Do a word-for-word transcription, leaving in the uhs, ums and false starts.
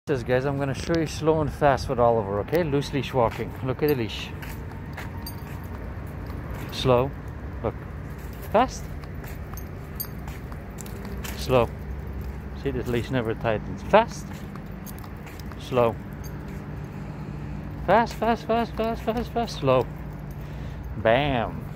This guys, I'm going to show you slow and fast with Oliver, okay? Loose leash walking. Look at the leash. Slow. Look. Fast. Slow. See, this leash never tightens. Fast. Slow. Fast, fast, fast, fast, fast, fast. Slow. Bam.